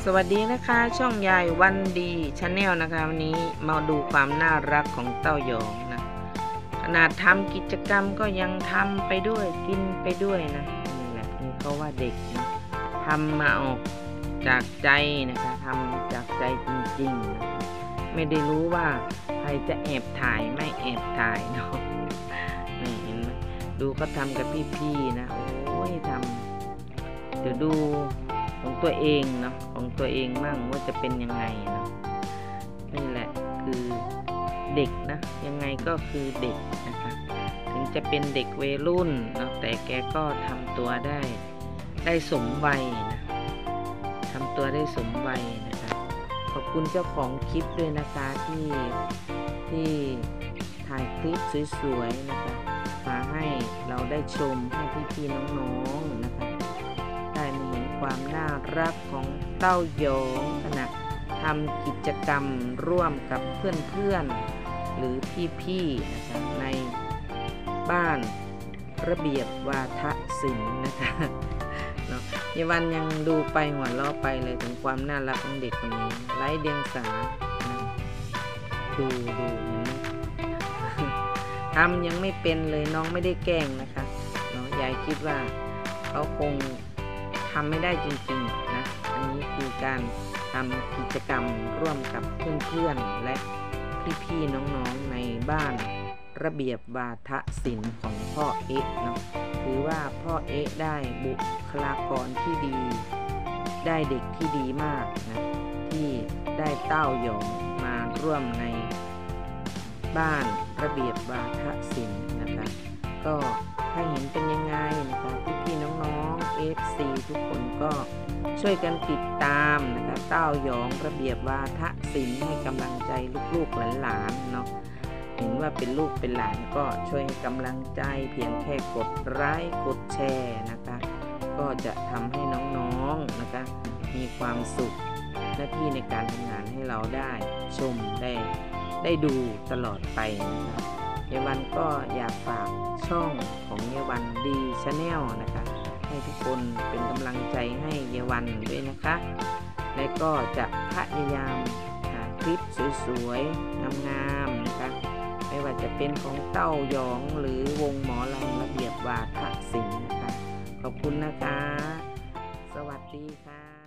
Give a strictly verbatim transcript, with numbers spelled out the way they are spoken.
สวัสดีนะคะช่องยายวันดีชาแนลนะคะวันนี้มาดูความน่ารักของเต้ายองนะขนาดทำกิจกรรมก็ยังทำไปด้วยกินไปด้วยนะนี่แหละนี่เขาว่าเด็กนะทำมาออกจากใจนะคะทำจากใจจริงๆนะไม่ได้รู้ว่าใครจะแอบถ่ายไม่แอบถ่ายเนาะนี่เห็นไหมดูเขาทำกับพี่ๆนะโอ้ยทำเดี๋ยวดูของตัวเองเนาะของตัวเองมั่งว่าจะเป็นยังไงเนาะนี่แหละคือเด็กนะยังไงก็คือเด็กนะคะถึงจะเป็นเด็กวัยรุ่นเนาะแต่แกก็ทำตัวได้ได้สมวัยนะทำตัวได้สมวัยนะคะขอบคุณเจ้าของคลิปด้วยนะคะที่ที่ถ่ายคลิปสวยๆนะคะมาให้เราได้ชมให้พี่ๆน้องๆนะคะได้มาเห็นความน่ารักของเต้ายองขณะทำกิจกรรมร่วมกับเพื่อนๆหรือพี่ๆนะคะในบ้านระเบียบวาทศิลป์นะคะเนาะยายวันยังดูไปหัวเราะไปเลยถึงความน่ารักของเด็กคนนี้ไร้เดียงสาดูดูทำยังไม่เป็นเลยน้องไม่ได้แกล้งนะคะเนาะยายคิดว่าเขาคงทำไม่ได้จริงๆนะอันนี้คือการทำกิจกรรมร่วมกับเพื่อนๆและพี่ๆน้องๆในบ้านระเบียบวาทศิลป์ของพ่อเอ๊ะเนาะถือว่าพ่อเอ๊ะได้บุคลากรที่ดีได้เด็กที่ดีมากนะที่ได้เต้ายองมาร่วมในบ้านระเบียบวาทศิลป์นะคะก็ถ้าเห็นเป็นยังไงนะคะพี่ๆน้องๆ เอฟ ซี ทุกคนก็ช่วยกันติดตามนะคะเต้ายองระเบียบวาทศิลป์ให้กำลังใจลูกๆหลานๆเนาะเห็นว่าเป็นลูกเป็นหลานก็ช่วยให้กำลังใจเพียงแค่กดไลค์กดแชร์นะคะก็จะทำให้น้องๆนะคะมีความสุขหน้าที่ในการทำงานให้เราได้ชมได้ได้ดูตลอดไปนะคะยายวันก็อยากฝากช่องของยายวันดีชาแนลนะคะให้ทุกคนเป็นกำลังใจให้ยายวันด้วยนะคะและก็จะพยายามหาคลิปสวยๆงามๆนะคะไม่ว่าจะเป็นของเต้ายองหรือวงหมอลำระเบียบวาทศิลป์นะคะขอบคุณนะคะสวัสดีค่ะ